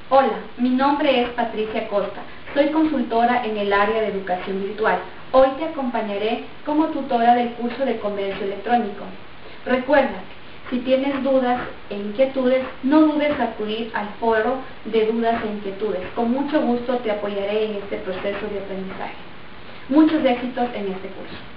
Hola, mi nombre es Patricia Costa, soy consultora en el área de educación virtual. Hoy te acompañaré como tutora del curso de comercio electrónico. Recuerda, si tienes dudas e inquietudes, no dudes en acudir al foro de dudas e inquietudes. Con mucho gusto te apoyaré en este proceso de aprendizaje. Muchos éxitos en este curso.